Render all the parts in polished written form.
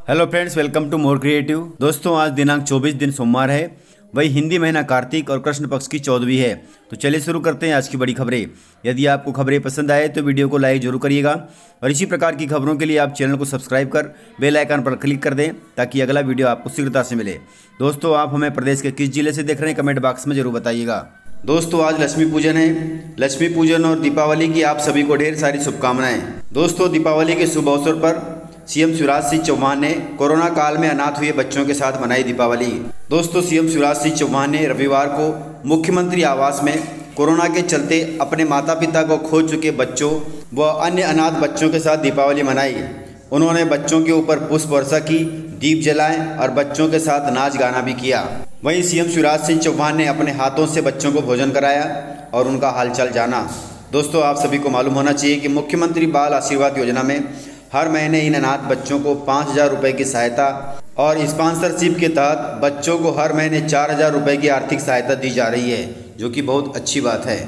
Hello friends, welcome to more creative. दोस्तों, आज दिनांक 24 दिन सोमवार है। वही हिंदी महीना कार्तिक और कृष्ण पक्ष की 14वीं है। तो चलिए शुरू करते हैं आज की बड़ी खबरें। यदि आपको खबरें पसंद आए तो वीडियो को लाइक जरूर करिएगा और इसी प्रकार की खबरों के लिए आप चैनल को सब्सक्राइब कर बेल आइकन पर क्लिक कर दें ताकि अगला वीडियो आपको शीघ्रता से मिले। दोस्तों, आप हमें प्रदेश के किस जिले से देख रहे हैं कमेंट बॉक्स में जरूर बताइएगा। दोस्तों, आज लक्ष्मी पूजन है। लक्ष्मी पूजन और दीपावली की आप सभी को ढेर सारी शुभकामनाएं। दोस्तों, दीपावली के शुभ अवसर पर सीएम शिवराज सिंह चौहान ने कोरोना काल में अनाथ हुए बच्चों के साथ मनाई दीपावली। दोस्तों, सीएम शिवराज सिंह चौहान ने रविवार को मुख्यमंत्री आवास में कोरोना के चलते अपने माता पिता को खो चुके बच्चों व अन्य अनाथ बच्चों के साथ दीपावली मनाई। उन्होंने बच्चों के ऊपर पुष्प वर्षा की, दीप जलाए और बच्चों के साथ नाच गाना भी किया। वहीं सीएम शिवराज सिंह चौहान ने अपने हाथों से बच्चों को भोजन कराया और उनका हालचाल जाना। दोस्तों, आप सभी को मालूम होना चाहिए कि मुख्यमंत्री बाल आशीर्वाद योजना में हर महीने इन अनाथ बच्चों को 5,000 रुपये की सहायता और स्पॉन्सरशिप के तहत बच्चों को हर महीने 4,000 रुपये की आर्थिक सहायता दी जा रही है, जो कि बहुत अच्छी बात है।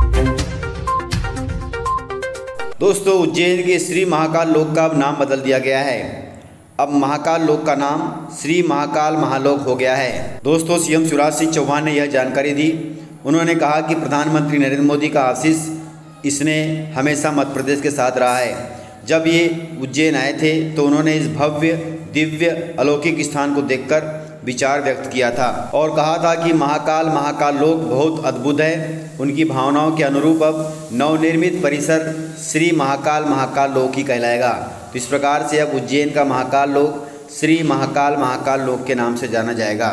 दोस्तों, उज्जैन के श्री महाकाल लोक का अब नाम बदल दिया गया है। अब महाकाल लोक का नाम श्री महाकाल महालोक हो गया है। दोस्तों, सीएम शिवराज सिंह चौहान ने यह जानकारी दी। उन्होंने कहा कि प्रधानमंत्री नरेंद्र मोदी का आशीष इसने हमेशा मध्य प्रदेश के साथ रहा है। जब ये उज्जैन आए थे तो उन्होंने इस भव्य दिव्य अलौकिक स्थान को देखकर विचार व्यक्त किया था और कहा था कि महाकाल लोक बहुत अद्भुत है। उनकी भावनाओं के अनुरूप अब नवनिर्मित परिसर श्री महाकाल लोक ही कहलाएगा। तो इस प्रकार से अब उज्जैन का महाकाल लोक श्री महाकाल लोक के नाम से जाना जाएगा।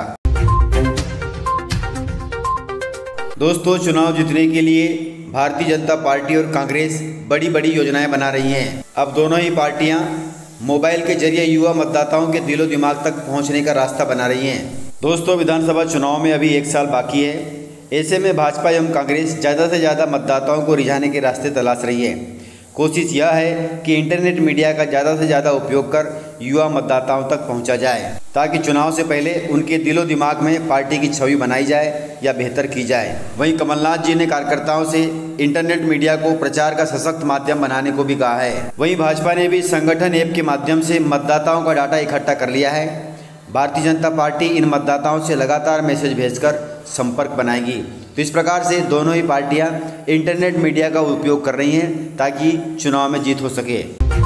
दोस्तों, चुनाव जीतने के लिए भारतीय जनता पार्टी और कांग्रेस बड़ी बड़ी योजनाएं बना रही हैं। अब दोनों ही पार्टियां मोबाइल के जरिए युवा मतदाताओं के दिलो दिमाग तक पहुंचने का रास्ता बना रही हैं। दोस्तों, विधानसभा चुनाव में अभी 1 साल बाकी है। ऐसे में भाजपा एवं कांग्रेस ज़्यादा से ज़्यादा मतदाताओं को रिझाने के रास्ते तलाश रही है। कोशिश यह है कि इंटरनेट मीडिया का ज़्यादा से ज़्यादा उपयोग कर युवा मतदाताओं तक पहुंचा जाए ताकि चुनाव से पहले उनके दिलो दिमाग में पार्टी की छवि बनाई जाए या बेहतर की जाए। वहीं कमलनाथ जी ने कार्यकर्ताओं से इंटरनेट मीडिया को प्रचार का सशक्त माध्यम बनाने को भी कहा है। वहीं भाजपा ने भी संगठन ऐप के माध्यम से मतदाताओं का डाटा इकट्ठा कर लिया है। भारतीय जनता पार्टी इन मतदाताओं से लगातार मैसेज भेजकर संपर्क बनाएगी। तो इस प्रकार से दोनों ही पार्टियां इंटरनेट मीडिया का उपयोग कर रही हैं ताकि चुनाव में जीत हो सके।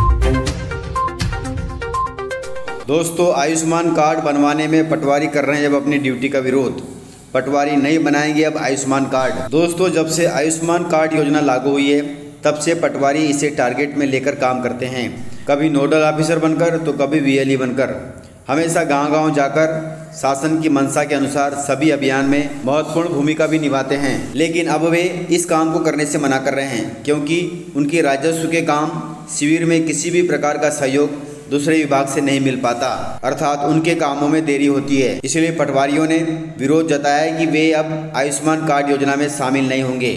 दोस्तों, आयुष्मान कार्ड बनवाने में पटवारी कर रहे हैं जब अपनी ड्यूटी का विरोध। पटवारी नहीं बनाएंगे अब आयुष्मान कार्ड। दोस्तों, जब से आयुष्मान कार्ड योजना लागू हुई है तब से पटवारी इसे टारगेट में लेकर काम करते हैं। कभी नोडल ऑफिसर बनकर तो कभी वीएलई बनकर। हमेशा गांव-गांव जाकर शासन की मंशा के अनुसार सभी अभियान में महत्वपूर्ण भूमिका भी निभाते हैं। लेकिन अब वे इस काम को करने से मना कर रहे हैं क्योंकि उनके राजस्व के काम शिविर में किसी भी प्रकार का सहयोग दूसरे विभाग से नहीं मिल पाता, अर्थात उनके कामों में देरी होती है। इसलिए पटवारियों ने विरोध जताया है कि वे अब आयुष्मान कार्ड योजना में शामिल नहीं होंगे।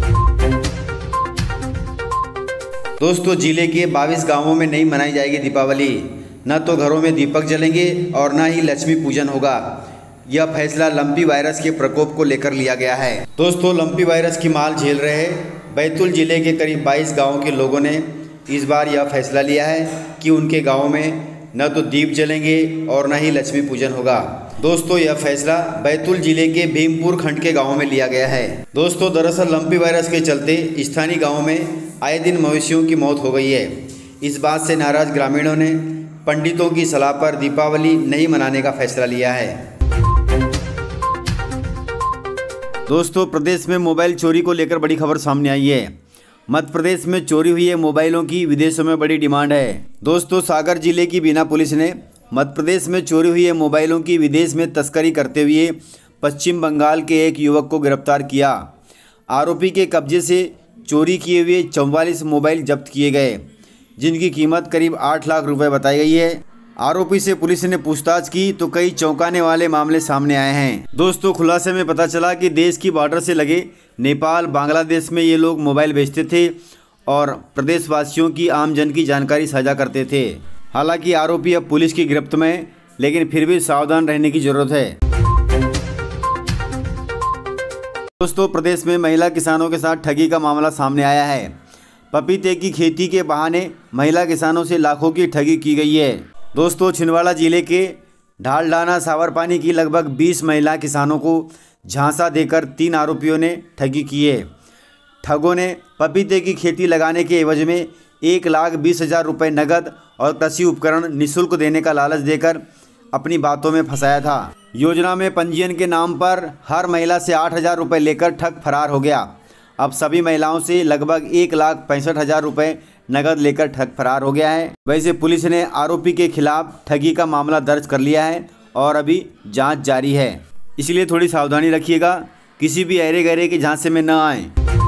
दोस्तों, जिले के 22 गाँवों में नहीं मनाई जाएगी दीपावली। न तो घरों में दीपक जलेंगे और न ही लक्ष्मी पूजन होगा। यह फैसला लंपी वायरस के प्रकोप को लेकर लिया गया है। दोस्तों, लंपी वायरस की मार झेल रहे बैतूल जिले के करीब 22 गाँवों के लोगों ने इस बार यह फैसला लिया है कि उनके गाँव में न तो दीप जलेंगे और न ही लक्ष्मी पूजन होगा। दोस्तों, यह फैसला बैतूल जिले के भीमपुर खंड के गाँवों में लिया गया है। दोस्तों, दरअसल लंपी वायरस के चलते स्थानीय गाँवों में आए दिन मवेशियों की मौत हो गई है। इस बात से नाराज ग्रामीणों ने पंडितों की सलाह पर दीपावली नहीं मनाने का फैसला लिया है। दोस्तों, प्रदेश में मोबाइल चोरी को लेकर बड़ी खबर सामने आई है। मध्य प्रदेश में चोरी हुई है मोबाइलों की विदेशों में बड़ी डिमांड है। दोस्तों, सागर जिले की बीना पुलिस ने मध्य प्रदेश में चोरी हुई है मोबाइलों की विदेश में तस्करी करते हुए पश्चिम बंगाल के एक युवक को गिरफ्तार किया। आरोपी के कब्जे से चोरी किए हुए 44 मोबाइल जब्त किए गए, जिनकी कीमत करीब 8 लाख रुपए बताई गई है। आरोपी से पुलिस ने पूछताछ की तो कई चौंकाने वाले मामले सामने आए हैं। दोस्तों, खुलासे में पता चला कि देश की बॉर्डर से लगे नेपाल, बांग्लादेश में ये लोग मोबाइल बेचते थे और प्रदेशवासियों की आमजन की जानकारी साझा करते थे। हालांकि आरोपी अब पुलिस की गिरफ्त में, लेकिन फिर भी सावधान रहने की जरूरत है। दोस्तों, प्रदेश में महिला किसानों के साथ ठगी का मामला सामने आया है। पपीते की खेती के बहाने महिला किसानों से लाखों की ठगी की गई है। दोस्तों छिंदवाड़ा जिले के ढालडाना सावरपानी की लगभग 20 महिला किसानों को झांसा देकर 3 आरोपियों ने ठगी की है। ठगों ने पपीते की खेती लगाने के एवज में 1,20,000 रुपये नकद और कृषि उपकरण निःशुल्क देने का लालच देकर अपनी बातों में फंसाया था। योजना में पंजीयन के नाम पर हर महिला से 8,000 रुपये लेकर ठग फरार हो गया। अब सभी महिलाओं से लगभग 1,65,000 रुपये नकद लेकर ठग फरार हो गया है। वैसे पुलिस ने आरोपी के खिलाफ ठगी का मामला दर्ज कर लिया है और अभी जांच जारी है, इसलिए थोड़ी सावधानी रखिएगा, किसी भी अरे गहरे के झांसे में न आए।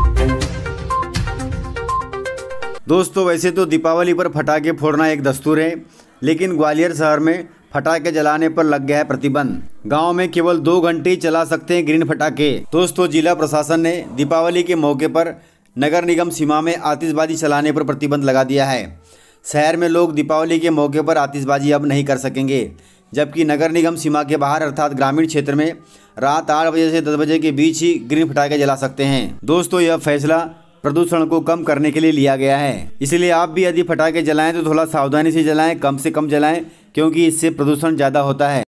दोस्तों वैसे तो दीपावली पर पटाखे फोड़ना एक दस्तूर है, लेकिन ग्वालियर शहर में पटाखे जलाने पर लग गया है प्रतिबंध। गांव में केवल 2 घंटे ही चला सकते हैं ग्रीन पटाखे। दोस्तों जिला प्रशासन ने दीपावली के मौके पर नगर निगम सीमा में आतिशबाजी चलाने पर प्रतिबंध लगा दिया है। शहर में लोग दीपावली के मौके पर आतिशबाजी अब नहीं कर सकेंगे, जबकि नगर निगम सीमा के बाहर अर्थात ग्रामीण क्षेत्र में रात 8 बजे से 10 बजे के बीच ही ग्रीन पटाखे जला सकते हैं। दोस्तों यह फैसला प्रदूषण को कम करने के लिए लिया गया है, इसलिए आप भी यदि पटाखे जलाएं तो थोड़ा सावधानी से जलाएं, कम से कम जलाएं, क्योंकि इससे प्रदूषण ज़्यादा होता है।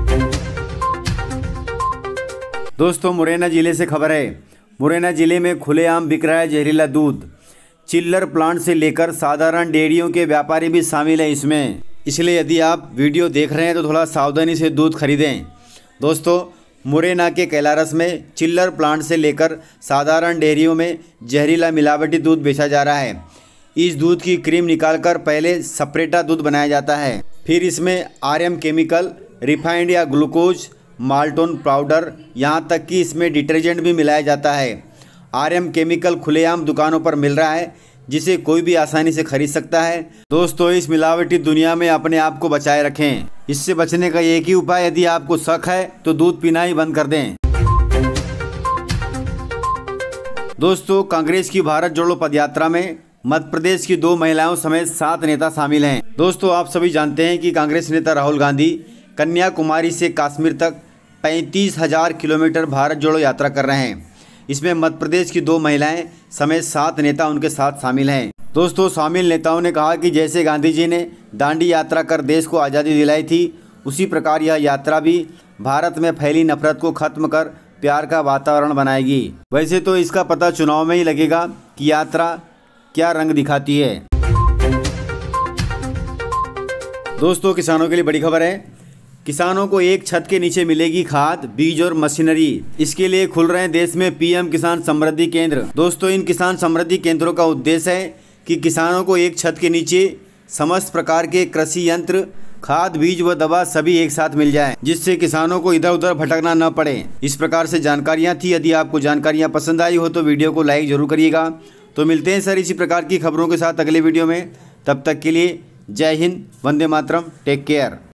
दोस्तों मुरैना जिले से खबर है। मुरैना जिले में खुलेआम बिक रहा है जहरीला दूध। चिल्लर प्लांट से लेकर साधारण डेयरियों के व्यापारी भी शामिल हैं इसमें, इसलिए यदि आप वीडियो देख रहे हैं तो थोड़ा सावधानी से दूध खरीदें। दोस्तों मुरैना के कैलारस में चिल्लर प्लांट से लेकर साधारण डेयरियों में जहरीला मिलावटी दूध बेचा जा रहा है। इस दूध की क्रीम निकालकर पहले सेपरेटा दूध बनाया जाता है, फिर इसमें RM केमिकल, रिफाइंड या ग्लूकोज, माल्टोन पाउडर, यहाँ तक कि इसमें डिटर्जेंट भी मिलाया जाता है। RM केमिकल खुलेआम दुकानों पर मिल रहा है, जिसे कोई भी आसानी से खरीद सकता है। दोस्तों इस मिलावटी दुनिया में अपने आप को बचाए रखें। इससे बचने का एक ही उपाय, यदि आपको शक है तो दूध पीना ही बंद कर दें। दोस्तों कांग्रेस की भारत जोड़ो पदयात्रा में मध्य प्रदेश की 2 महिलाओं समेत 7 नेता शामिल हैं। दोस्तों आप सभी जानते हैं कि कांग्रेस नेता राहुल गांधी कन्याकुमारी से कश्मीर तक 35,000 किलोमीटर भारत जोड़ो यात्रा कर रहे हैं। इसमें मध्य प्रदेश की 2 महिलाएं समेत 7 नेता उनके साथ शामिल हैं। दोस्तों शामिल नेताओं ने कहा कि जैसे गांधी जी ने दांडी यात्रा कर देश को आज़ादी दिलाई थी, उसी प्रकार यह यात्रा भी भारत में फैली नफरत को खत्म कर प्यार का वातावरण बनाएगी। वैसे तो इसका पता चुनाव में ही लगेगा कि यात्रा क्या रंग दिखाती है। दोस्तों किसानों के लिए बड़ी खबर है। किसानों को एक छत के नीचे मिलेगी खाद, बीज और मशीनरी। इसके लिए खुल रहे हैं देश में PM किसान समृद्धि केंद्र। दोस्तों इन किसान समृद्धि केंद्रों का उद्देश्य है कि किसानों को एक छत के नीचे समस्त प्रकार के कृषि यंत्र, खाद, बीज व दवा सभी एक साथ मिल जाए, जिससे किसानों को इधर उधर भटकना न पड़े। इस प्रकार से जानकारियाँ थी। यदि आपको जानकारियाँ पसंद आई हो तो वीडियो को लाइक जरूर करिएगा। तो मिलते हैं सर इसी प्रकार की खबरों के साथ अगले वीडियो में। तब तक के लिए जय हिंद, वंदे मातरम, टेक केयर।